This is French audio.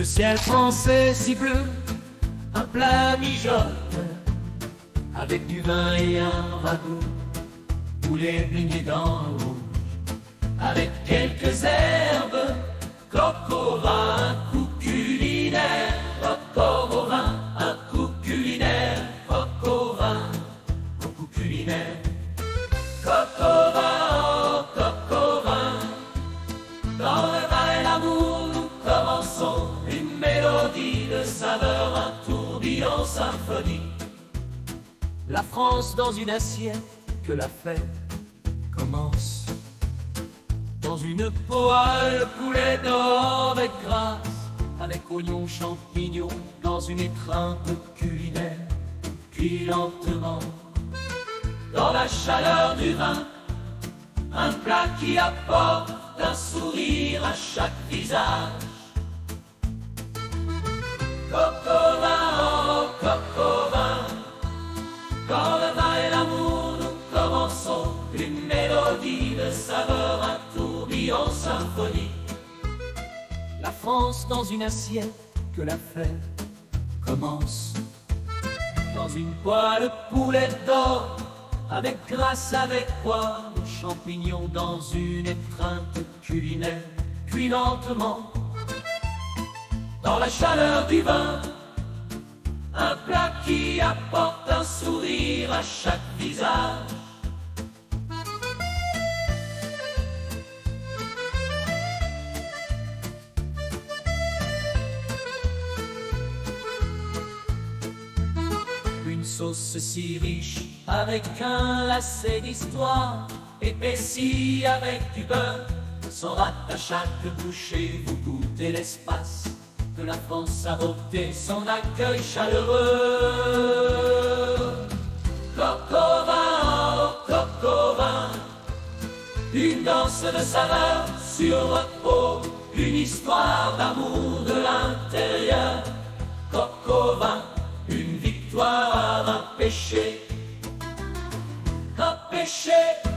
Le ciel français si bleu, un plat mijote, avec du vin et un ragoût, poulet baigné dans le rouge, avec quelques herbes, coq au vin, un coup culinaire, coq au vin, un coup culinaire, coq au vin, un coup culinaire, coq au vin, oh, coq au vin. Dans le vin et l'amour, nous commençons une mélodie de saveur, un tourbillon symphonie. La France dans une assiette, que la fête commence. Dans une poêle, poulet d'or avec grâce, avec oignons, champignons, dans une étreinte culinaire, cuit lentement. Dans la chaleur du vin, un plat qui apporte un sourire à chaque visage. Coq au vin, oh, coq au vin. Quand le vin et l'amour nous commençons, une mélodie de saveur, un tourbillon symphonie. La France dans une assiette, que la fête commence. Dans une poêle poulet d'or, avec grâce, avec pois, champignons dans une étreinte culinaire, cuit lentement. Dans la chaleur du vin, un plat qui apporte un sourire à chaque visage. Une sauce si riche, avec un lacet d'histoire, épaissie avec du beurre, sans rate à chaque bouchée, vous goûtez l'espace de la France à beauté, son accueil chaleureux. Coq au vin, oh, coq au vin, une danse de saveur sur votre peau, une histoire d'amour de l'intérieur. Coq au vin, une victoire, un péché, un péché.